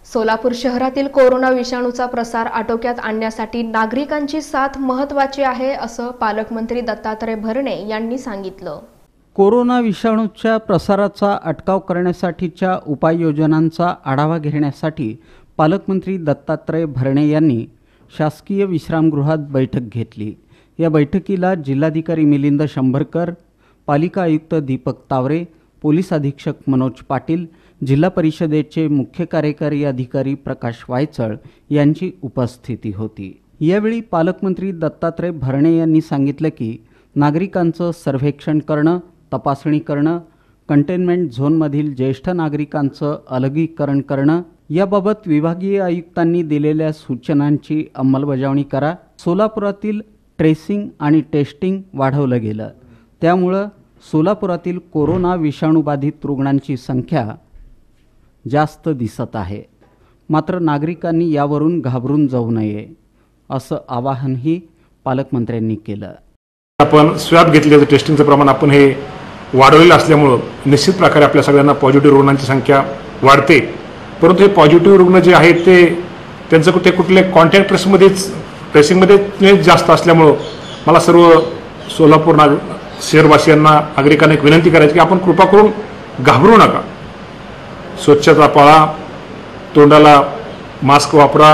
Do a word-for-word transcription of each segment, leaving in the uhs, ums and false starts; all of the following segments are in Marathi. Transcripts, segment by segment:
सोलापूर शहरातील कोरोना विषाणूचा प्रसार आटोक्यात आणण्यासाठी नागरिकांची साथ महत्त्वाची आहे असं पालकमंत्री दत्तात्रय भरणे यांनी सांगितलं। कोरोना विषाणूच्या प्रसाराचा अटकाव करण्यासाठीच्या उपाययोजनांचा आढावा घेण्यासाठी पालकमंत्री दत्तात्रय भरणे यांनी शासकीय विश्रामगृहात बैठक घेतली। या बैठकीला जिल्हाधिकारी मिलिंद शंभरकर, पालिका आयुक्त दीपक तावरे, पोलीस अधीक्षक मनोज पाटील, जिल्हा परिषदेचे मुख्य कार्यकारी अधिकारी प्रकाश वायचळ यांची उपस्थिती होती। यावेळी पालकमंत्री दत्तात्रय भरणे यांनी सांगितलं की नागरिकांचं सर्वेक्षण करणं, तपासणी करणं, कंटेनमेंट झोनमधील ज्येष्ठ नागरिकांचं अलगीकरण करणं याबाबत विभागीय आयुक्तांनी दिलेल्या सूचनांची अंमलबजावणी करा। सोलापुरातील ट्रेसिंग आणि टेस्टिंग वाढवलं गेलं, त्यामुळं सोलापुरातील कोरोना विषाणूबाधित रुग्णांची संख्या जास्त दिसत आहे। मात्र नागरिकांनी यावरून घाबरून जाऊ नये असं आवाहनही पालकमंत्र्यांनी केलं। आपण स्वॅब घेतल्याचं टेस्टिंगचं प्रमाण आपण हे वाढवलेलं असल्यामुळं निश्चित प्रकारे आपल्या सगळ्यांना पॉझिटिव्ह रुग्णांची संख्या वाढते, परंतु हे पॉझिटिव्ह रुग्ण जे आहेत ते त्यांचं कुठे कुठले कॉन्टॅक्ट ट्रेसमध्येच ट्रेसिंगमध्ये जास्त असल्यामुळं मला सर्व सोलापूर नाग शहरवासियांना नागरिकांना एक विनंती करायची की आपण कृपा करून घाबरू नका। स्वच्छता पाळा, तोंडाला मास्क वापरा,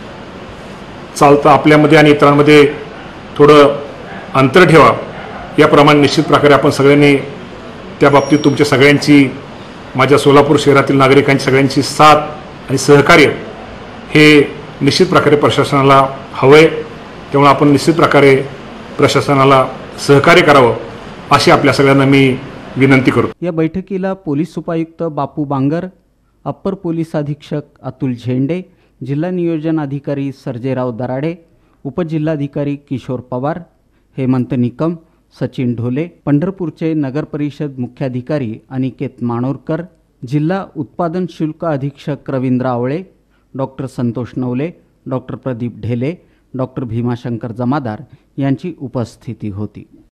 चालता आपल्यामध्ये आणि इतरांमध्ये थोडं अंतर ठेवा। याप्रमाणे निश्चित प्रकारे आपण सगळ्यांनी त्या बाबतीत तुमच्या सगळ्यांची, माझ्या सोलापूर शहरातील नागरिकांची सगळ्यांची साथ आणि सहकार्य हे निश्चित प्रकारे प्रशासनाला हवंय। त्यामुळे आपण निश्चित प्रकारे प्रशासनाला सहकार्य करावं अशी आपल्या सगळ्यांना मी विनंती करतो। या बैठकीला पोलीस उपायुक्त बापू बांगर, अप्पर पोलीस अधीक्षक अतुल झेंडे, जिल्हा नियोजन अधिकारी सर्जेराव दराडे, उपजिल्हाधिकारी किशोर पवार, हेमंत निकम, सचिन ढोले, पंढरपूरचे नगर परिषद मुख्याधिकारी अनिकेत माणोरकर, जिल्हा उत्पादन शुल्क अधीक्षक Ravindra Awale, doctor Santosh Navale, doctor Pradeep Dhele, doctor Bhimashankar Jamadar यांची उपस्थिती होती।